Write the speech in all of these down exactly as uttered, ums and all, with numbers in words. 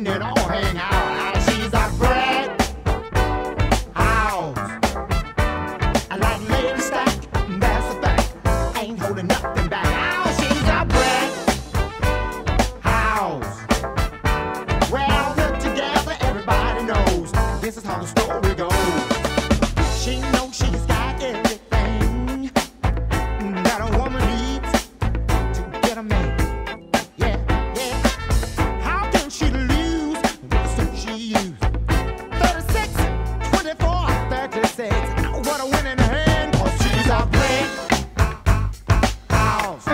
letting it all hang out. She's a brick house. I like lady stack, that's a fact. Ain't holding nothing back. Oh, she's a brick house. Well, put together, everybody knows this is how the story goes. She knows she's got everything that a woman needs to get a man. Yeah, yeah. How can she lose with the suit she used? thirty-six, twenty-four, thirty-six. What a winning hand, 'cause she's a brick house.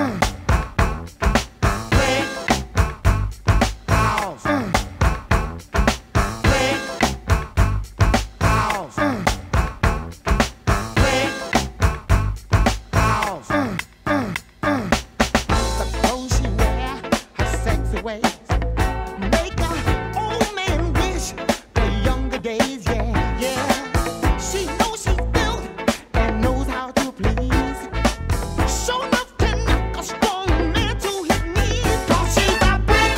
Brick house. Brick house. Suppose she wear her sexy ways, make a old man wish for younger days. Yeah, yeah. She knows she's built and knows how to please. Sure enough can knock a strong man to his knees. 'Cause she's a brick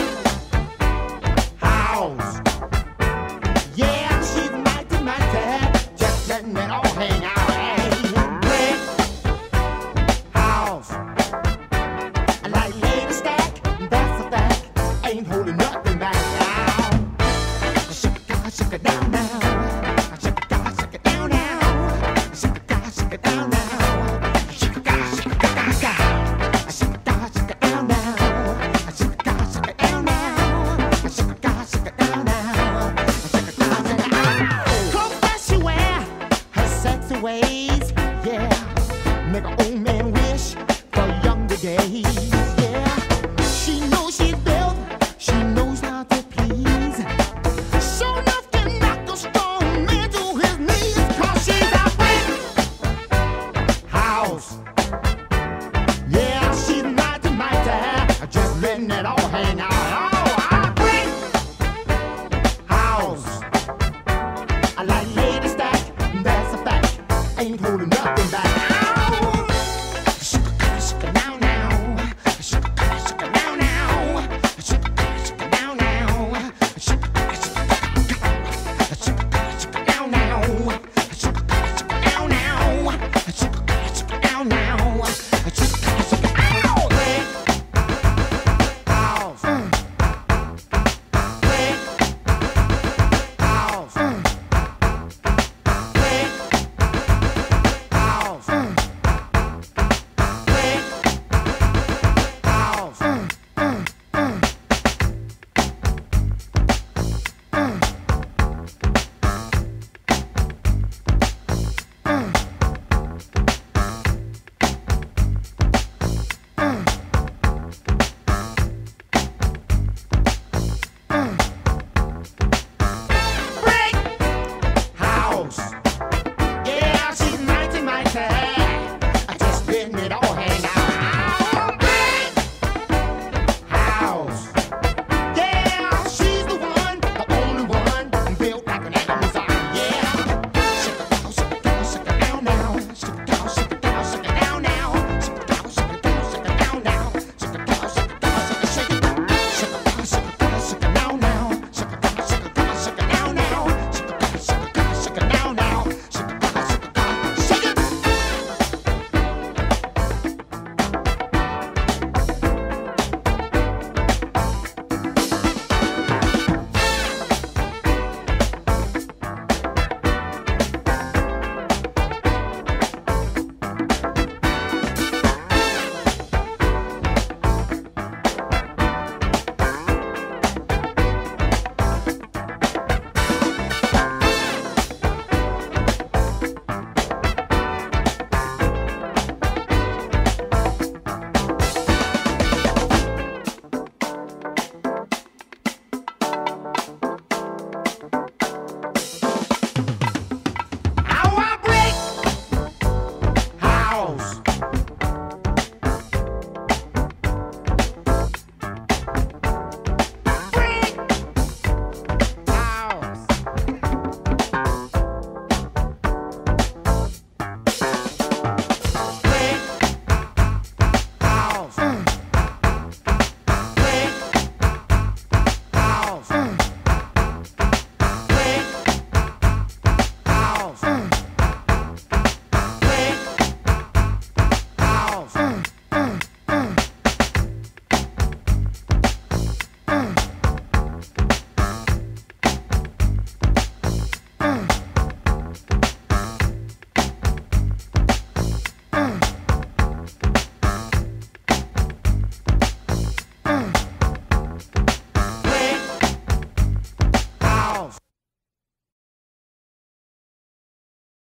house. Yeah, she's mighty, mighty, just letting it all hang out. Hey, brick house. I like lady stack, that's a fact. Ain't holding up.